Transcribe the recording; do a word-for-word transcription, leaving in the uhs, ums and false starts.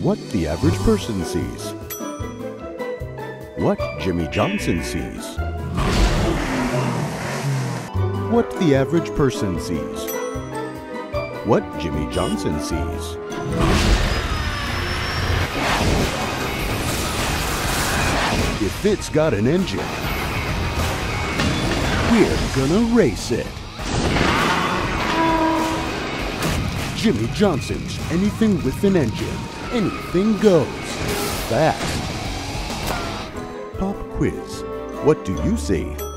What the average person sees. What Jimmie Johnson sees. What the average person sees. What Jimmie Johnson sees. If it's got an engine, we're gonna race it. Jimmie Johnson's anything with an engine. Anything goes. Fast. Pop quiz. What do you see?